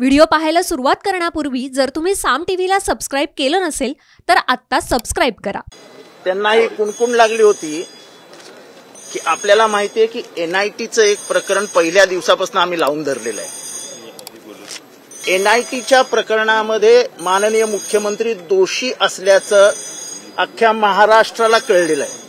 Video पाहायला सुरुवात करण्यापूर्वी जर तुम्ही साम टीव्हीला सबस्क्राइब केलं नसेल तर आत्ता सबस्क्राइब करा। त्यांनाही कुणकुण लागली होती की आपल्याला माहिती आहे की एनआयटीचं एक प्रकरण पहिल्या दिवसापासून आम्ही लावून धरलेलं आहे। एनआयटीच्या प्रकरणामध्ये माननीय मुख्यमंत्री दोषी असल्याचं अख्ख्या महाराष्ट्राला कळलेलं आहे।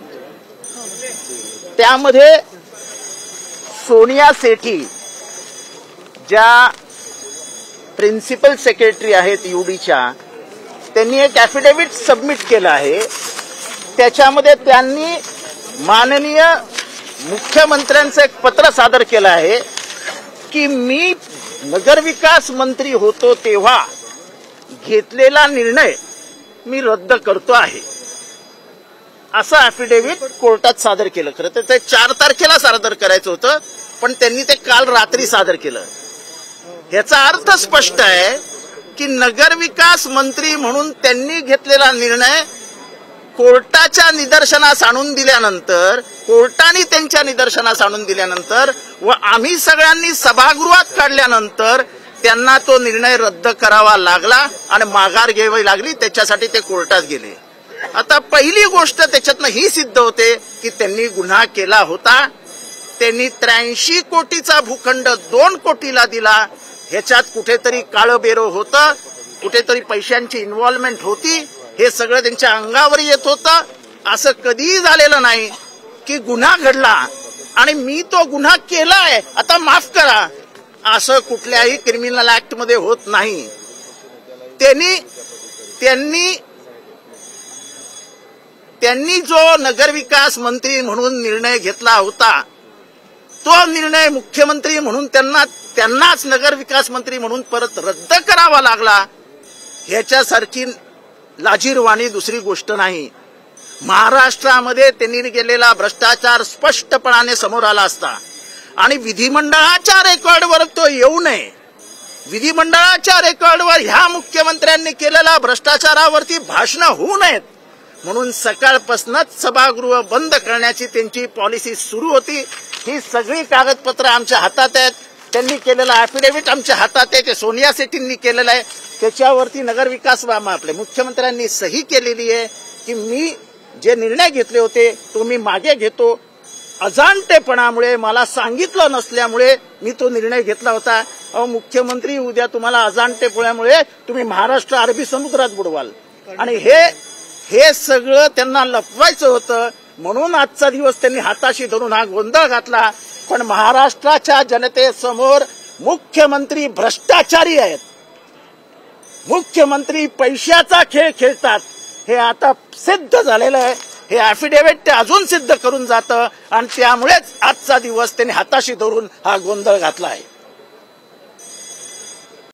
त्यामध्ये सोनिया सेठी ज्या प्रिन्सिपल सेक्रेटरी आहेत यूडीच्या, त्यांनी एक ॲफिडेव्हिट सबमिट केलं आहे। त्याच्यामध्ये त्यांनी माननीय मुख्यमंत्र्यांचं एक पत्र सादर केलं आहे की मी नगरविकास मंत्री होतो तेव्हा घेतलेला निर्णय मी रद्द करतो आहे, असं ॲफिडेव्हिट कोर्टात सादर केलं। खरं तर ते 4 तारखेला सादर करायचं होतं, पण त्यांनी ते काल रात्री सादर केलं। याचा अर्थ स्पष्ट आहे की नगरविकास मंत्री म्हणून त्यांनी घेतलेला निर्णय कोर्टाच्या निदर्शनास आणून दिल्यानंतर, कोर्टाने त्यांच्या निदर्शनास आणून दिल्यानंतर व आम्ही सगळ्यांनी सभागृहात काढल्यानंतर त्यांना तो निर्णय रद्द करावा लागला आणि माघार घ्यावी लागली। त्याच्यासाठी ते कोर्टात गेले। आता पहिली गोष्ट त्याच्यातनं ही सिद्ध होते की त्यांनी गुन्हा केला होता। त्यांनी 83 कोटीचा भूखंड 2 कोटीला दिला। ह्याच्यात कुठेतरी काळबेरो होतं, कुठेतरी पैशांची इन्व्हॉल्वमेंट होती, हे सगळं त्यांच्या अंगावर येत होतं। असं कधीही झालेलं नाही की गुन्हा घडला आणि मी तो गुन्हा केलाय आता माफ करा, असं कुठल्याही क्रिमिनल ऍक्ट मध्ये होत नाही। त्यांनी जो नगरविकास मंत्री म्हणून निर्णय घेतला होता, तो निर्णय मुख्यमंत्री म्हणून त्यांनाच नगरविकास मंत्री म्हणून परत रद्द करावा लागला। ह्याच्यासारखी लाजिरवाणी दुसरी गोष्ट नाही। महाराष्ट्रामध्ये त्यांनी केलेला भ्रष्टाचार स्पष्टपणाने समोर आला असता आणि विधिमंडळाच्या रेकॉर्डवर तो येऊ नये, विधिमंडळाच्या रेकॉर्डवर ह्या मुख्यमंत्र्यांनी केलेल्या भ्रष्टाचारावरती भाषणं होऊ नयेत म्हणून सकाळपासूनच सभागृह बंद करण्याची त्यांची पॉलिसी सुरू होती। ही सगळी कागदपत्र आमच्या हातात आहेत, त्यांनी केलेला ॲफिडेव्हिट आमच्या हातात आहे, ते सोनिया सेठींनी केलेलं आहे। त्याच्यावरती नगरविकास आपल्या मुख्यमंत्र्यांनी सही केलेली आहे की मी जे निर्णय घेतले होते तो मी मागे घेतो। अजाणतेपणामुळे मला सांगितलं नसल्यामुळे मी तो निर्णय घेतला होता। अहो मुख्यमंत्री, उद्या तुम्हाला अजाणतेपणामुळे तुम्ही महाराष्ट्र अरबी समुद्रात बुडवाल आणि हे सगळं त्यांना लपवायचं होतं, म्हणून आजचा दिवस त्यांनी हाताशी धरून हा गोंधळ घातला। पण महाराष्ट्राच्या जनतेसमोर मुख्यमंत्री भ्रष्टाचारी आहेत, मुख्यमंत्री पैशाचा खेळ खेळतात, हे आता सिद्ध झालेलं आहे। हे ॲफिडेव्हिट ते अजून सिद्ध करून जातं आणि त्यामुळेच आजचा दिवस त्यांनी हाताशी धरून हा गोंधळ घातला आहे।